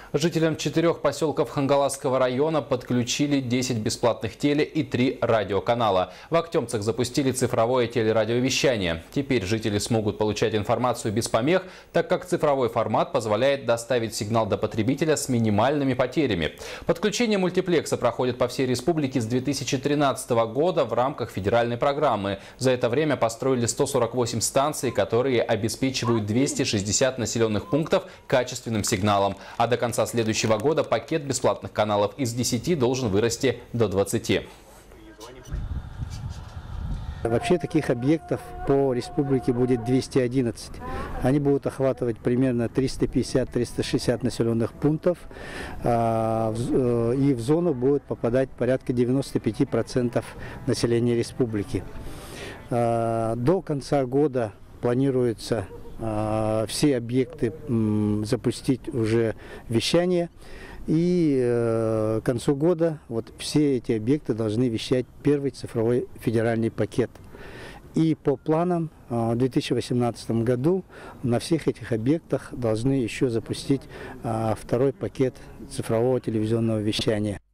Жителям 4 поселков Хангаласского района подключили 10 бесплатных теле- и 3 радиоканала. В Актемцах запустили цифровое телерадиовещание. Теперь жители смогут получать информацию без помех, так как цифровой формат позволяет доставить сигнал до потребителя с минимальными потерями. Подключение мультиплекса проходит по всей республике с 2013 года в рамках федеральной программы. За это время построили 148 станций, которые обеспечивают 260 населенных пунктов качественным сигналом. А до конца следующего года пакет бесплатных каналов из 10 должен вырасти до 20. Вообще таких объектов по республике будет 211. Они будут охватывать примерно 350-360 населенных пунктов. И в зону будет попадать порядка 95% населения республики. До конца года планируется все объекты запустить уже вещание. И к концу года все эти объекты должны вещать первый цифровой федеральный пакет. И по планам в 2018 году на всех этих объектах должны еще запустить второй пакет цифрового телевизионного вещания.